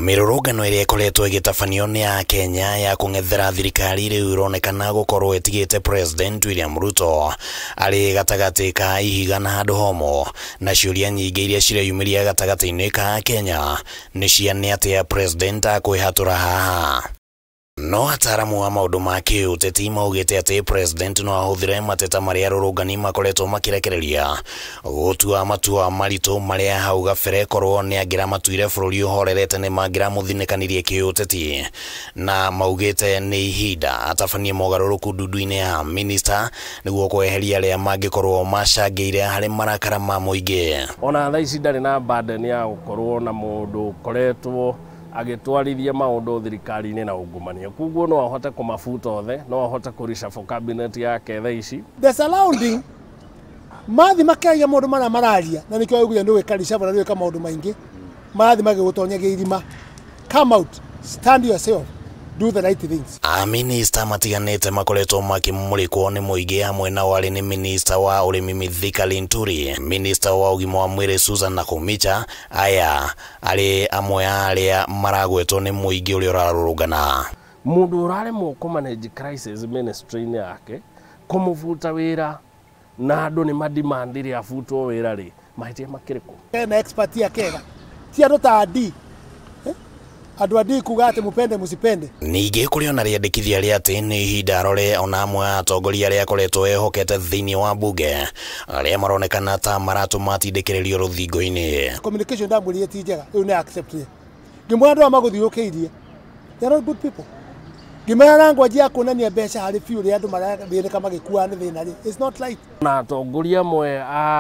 Mirurungano iria ikoretwo igitabanio ni ya Kenya ya kung'ethera thirikari riu ironekana gukorwo etigite President William Ruto ari gatagati ka ihiga na handu homo, na ciuria nyingi iria cireyumiria gatagati-ini ka Kenya ni ciane atia President akwihatura haha. No ataramu wa maundu ma kiuteti maugite ati President no ahuthire mateta maria arurungani makoretwo makirekereria gutua matua maritu maria hau gabere korwo ni angira matuire bururi uhorerete ni mangira muthinikanirie kiuteti, na maugite ni ihinda atabanie mogaruruku ndundu-ini ya minister niguo kweheria aria mangikorwo macangiire hari marakara ma muingi. Ona thaa ici ndari na burden ya gukorwo na mundu ukoretwo agitwarithia maundu thirikari-ini na ungumania, kuguo no ahote kumafuta othe, no ahote kurishuffle cabinet yake thaa ici. The surrounding mathi makiaria maundu maria mararia na nikio augire ndu wika reshuffle na ndu wika maundu maingi mathi magigutonyagia irima. Come out, stand yourself, do the right things. Minister matiganite makoretwo makimurikwo ni muingi hamwe na wari ni minister wa urimi Mithika Linturi, minister wa ugima wa mwiri Susan Nakhumicha. Aya ari amwe aria maragwetwo ni muingi uria urarurungana. Mundu uraremwo ku manage crisis ministry-ini yake kumufuta wira na andu ni madimandire afutwo wira ri mahitia makiriku na expert ya kega ti andu ta adi andu adi kuga ati mupende musipende. Ningi kuri ona riandikithia ria ati ni ihinda arore ona amwe atongoria aria akoretwo ehokete thiini wa bunge aria maronekana ta maratuma atindikiririo ruthingo-ini. Communication ndamburie ti njega riu ni accept ngimwe andu amaguthiukiirie, they are not good people. Ngimwe language ya kuonania mbeca hari fiu ria andu marathirika magikua ni thina ri, it's not right. Na atongoria mwe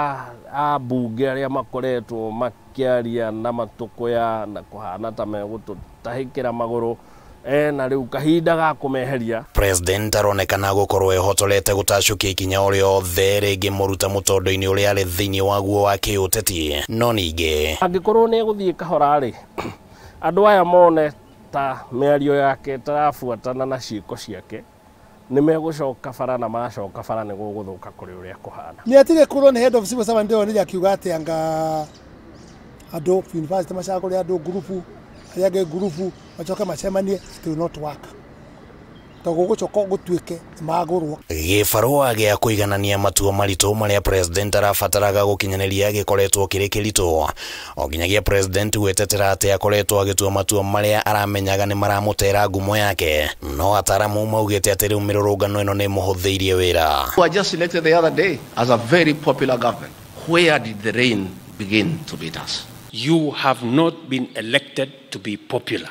a bunge aria makoretwo makiaria na matukuya na kuhana ta megututahikira maguru na riu kahinda ga kumeheria. President aronekana gukorwo ehotorete gutacukia ikinya urio the ringi muruta mutondo-ini uria ari thiini waguo wa kiuteti, no ningi angikorwo ni guthie kahora ri andu aya mone ta miario yake tarafuatana na ciiko ciake ni megucoka bara na macoka bara ni guguthuka kuri uria kuhana. Ni atige kurwo ni head of civil servant ndio ni akiuga ati anga andu university macaguri andu grupu ayage grupu macoka macemanie it will not work. Togugucoka gutuike magurwo gibarua gia kuiganania matua maritu maria President arabataraga gukinyaniria gikoretwo kiri kiritu, oginyagia President wetetera ati akoretwo agitua matua maria aramenyaga ni maramutera ngumo yake, no ataramu maugite ati riu mirurungano ino ni muhuthiirie wira. We were just elected the other day as a very popular government. Where did the rain begin to beat us? You have not been elected to be popular.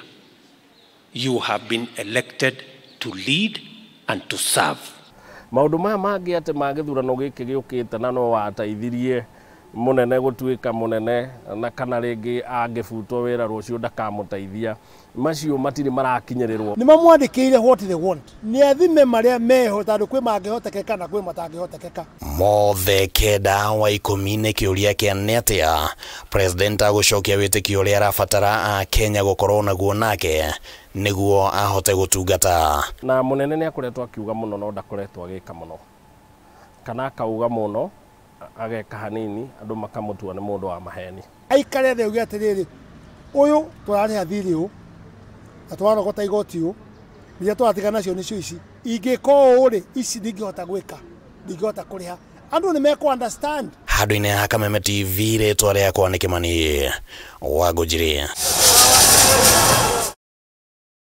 You have been elected to lead and to serve. Maundu maya mangi ati magithurano giki giukite na no wateithirie munene gutuika munene na kana ringi angifutwo wira rucio ndakamuteithia, macio matiri marakinyirirwo. Ni mamwandikire what they want, ni athime maria meho tondu kwi mangihotekeka na kwi matangihotekeka. Mothe kenda wa 10 ni kiuria kia ni atia President agucokia witikio uria arabatara a Kenya gukorwo naguo nake niguo ahote gutungata. Na munene ni akoretwo akiuga muno no ndakoretwo agika muno, kana akauga muno ageka hanini andu makamutua ni mundu wa maheni. Aikare theu giatiriri uyu turari athiri u atwarogota igoti u iria twatigana nacio nicio ici ingiko uri ici ndingihota gwika ndingihota kuriha andu ni meko understand. Handu-ini ha Kameme TV ritwa riakwa ni Kimani Wangũnjiri.